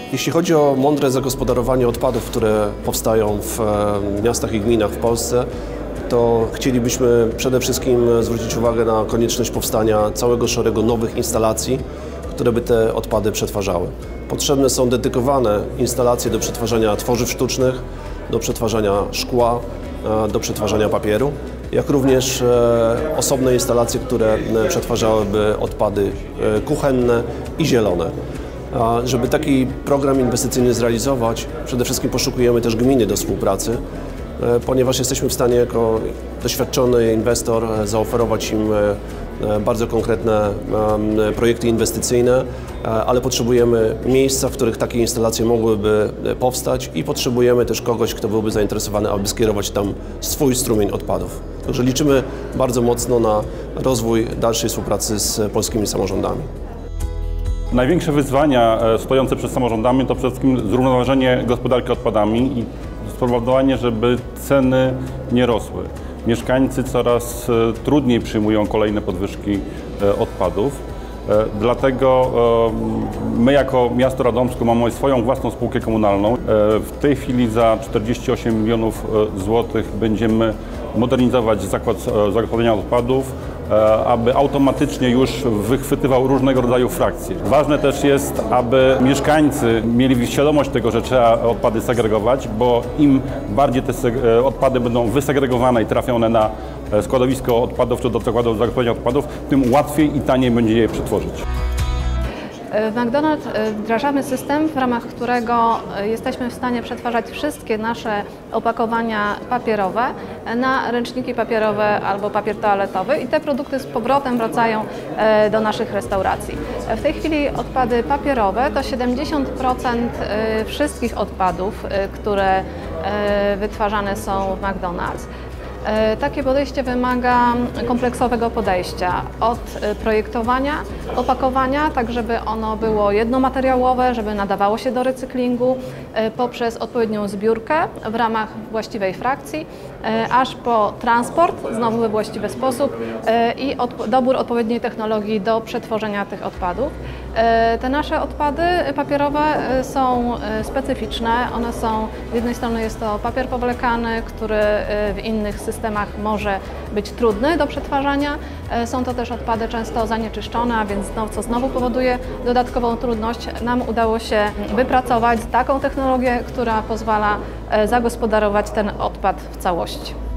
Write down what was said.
Jeśli chodzi o mądre zagospodarowanie odpadów, które powstają w miastach i gminach w Polsce, to chcielibyśmy przede wszystkim zwrócić uwagę na konieczność powstania całego szeregu nowych instalacji, które by te odpady przetwarzały. Potrzebne są dedykowane instalacje do przetwarzania tworzyw sztucznych, do przetwarzania szkła, do przetwarzania papieru, jak również osobne instalacje, które przetwarzałyby odpady kuchenne i zielone. Żeby taki program inwestycyjny zrealizować, przede wszystkim poszukujemy też gminy do współpracy, ponieważ jesteśmy w stanie jako doświadczony inwestor zaoferować im bardzo konkretne projekty inwestycyjne, ale potrzebujemy miejsca, w których takie instalacje mogłyby powstać i potrzebujemy też kogoś, kto byłby zainteresowany, aby skierować tam swój strumień odpadów. Także liczymy bardzo mocno na rozwój dalszej współpracy z polskimi samorządami. Największe wyzwania stojące przed samorządami to przede wszystkim zrównoważenie gospodarki odpadami i spowodowanie, żeby ceny nie rosły. Mieszkańcy coraz trudniej przyjmują kolejne podwyżki odpadów. Dlatego my jako miasto Radomsko mamy swoją własną spółkę komunalną. W tej chwili za 48 milionów złotych będziemy modernizować zakład zagospodarowania odpadów, aby automatycznie już wychwytywał różnego rodzaju frakcje. Ważne też jest, aby mieszkańcy mieli świadomość tego, że trzeba odpady segregować, bo im bardziej te odpady będą wysegregowane i trafione na składowisko odpadów czy do zakładu zagospodarowania odpadów, tym łatwiej i taniej będzie je przetworzyć. W McDonald's wdrażamy system, w ramach którego jesteśmy w stanie przetwarzać wszystkie nasze opakowania papierowe na ręczniki papierowe albo papier toaletowy i te produkty z powrotem wracają do naszych restauracji. W tej chwili odpady papierowe to 70% wszystkich odpadów, które wytwarzane są w McDonald's. Takie podejście wymaga kompleksowego podejścia od projektowania, opakowania, tak żeby ono było jednomateriałowe, żeby nadawało się do recyklingu, poprzez odpowiednią zbiórkę w ramach właściwej frakcji, aż po transport, znowu we właściwy sposób i dobór odpowiedniej technologii do przetworzenia tych odpadów. Te nasze odpady papierowe są specyficzne. One są, z jednej strony jest to papier powlekany, który w innych systemach może być trudny do przetwarzania. Są to też odpady często zanieczyszczone, a więc co znowu powoduje dodatkową trudność. Nam udało się wypracować taką technologię, która pozwala zagospodarować ten odpad w całości.